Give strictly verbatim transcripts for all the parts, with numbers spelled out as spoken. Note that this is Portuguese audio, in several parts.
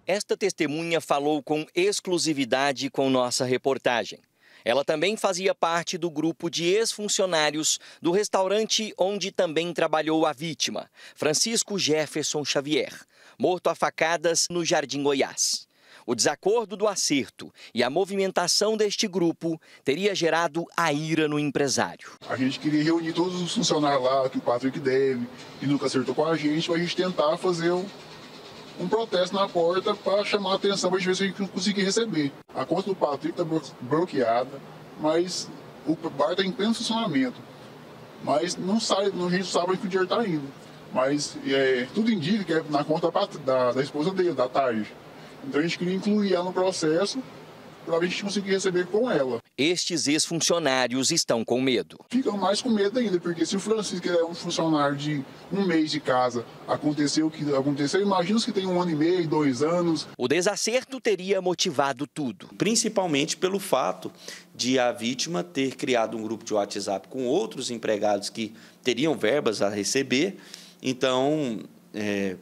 Esta testemunha falou com exclusividade com nossa reportagem. Ela também fazia parte do grupo de ex-funcionários do restaurante onde também trabalhou a vítima, Francisco Jefferson Xavier, morto a facadas no Jardim Goiás. O desacordo do acerto e a movimentação deste grupo teria gerado a ira no empresário. A gente queria reunir todos os funcionários lá, que o Patrick deve, que nunca acertou com a gente, para a gente tentar fazer um, um protesto na porta para chamar a atenção, para a gente ver se a gente conseguir receber. A conta do Patrick está bloqueada, mas o bar está em pleno funcionamento. Mas não sai, a gente não sabe onde o dinheiro está indo. Mas é, tudo indica que é na conta da, da esposa dele, da Tarde. Então a gente queria incluir ela no processo para a gente conseguir receber com ela. Estes ex-funcionários estão com medo. Ficam mais com medo ainda, porque se o Francisco é um funcionário de um mês de casa, aconteceu o que aconteceu, imagina os que tem um ano e meio, dois anos. O desacerto teria motivado tudo. Principalmente pelo fato de a vítima ter criado um grupo de WhatsApp com outros empregados que teriam verbas a receber. Então, é,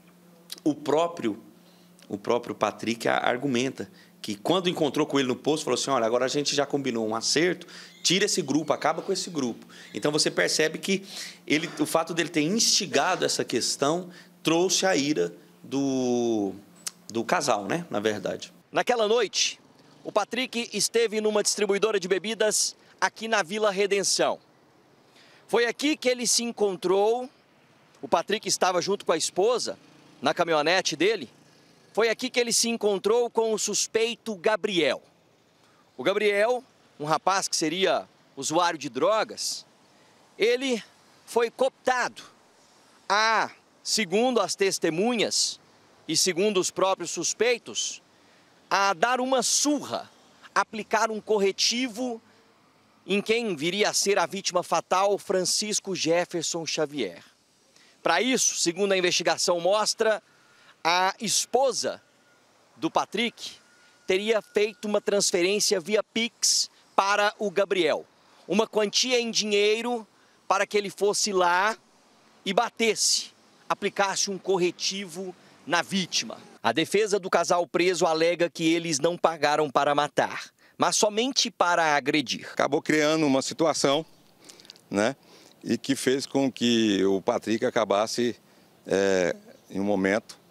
o próprio... O próprio Patrick argumenta que quando encontrou com ele no posto, falou assim, olha, agora a gente já combinou um acerto, tira esse grupo, acaba com esse grupo. Então você percebe que ele, o fato dele ter instigado essa questão trouxe a ira do, do casal, né, na verdade. Naquela noite, o Patrick esteve numa distribuidora de bebidas aqui na Vila Redenção. Foi aqui que ele se encontrou, o Patrick estava junto com a esposa, na caminhonete dele. Foi aqui que ele se encontrou com o suspeito Gabriel. O Gabriel, um rapaz que seria usuário de drogas, ele foi cooptado a, segundo as testemunhas e segundo os próprios suspeitos, a dar uma surra, aplicar um corretivo em quem viria a ser a vítima fatal, Francisco Jefferson Xavier. Para isso, segundo a investigação mostra, a esposa do Patrick teria feito uma transferência via Pix para o Gabriel. Uma quantia em dinheiro para que ele fosse lá e batesse, aplicasse um corretivo na vítima. A defesa do casal preso alega que eles não pagaram para matar, mas somente para agredir. Acabou criando uma situação, né, e que fez com que o Patrick acabasse, é, em um momento,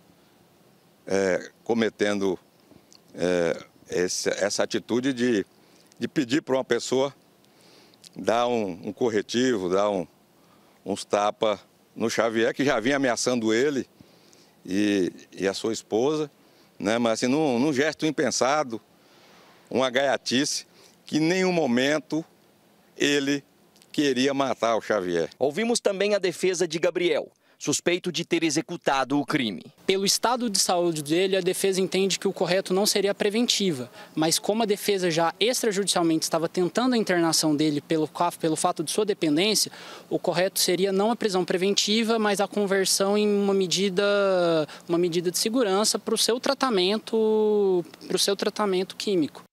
É, cometendo é, esse, essa atitude de, de pedir para uma pessoa dar um, um corretivo, dar um, uns tapas no Xavier, que já vinha ameaçando ele e, e a sua esposa, né? Mas assim, num, num gesto impensado, uma gaiatice, que em nenhum momento ele queria matar o Xavier. Ouvimos também a defesa de Gabriel, suspeito de ter executado o crime. Pelo estado de saúde dele, a defesa entende que o correto não seria a preventiva, mas como a defesa já extrajudicialmente estava tentando a internação dele pelo, pelo fato de sua dependência, o correto seria não a prisão preventiva, mas a conversão em uma medida, uma medida de segurança para o seu tratamento, para o seu tratamento químico.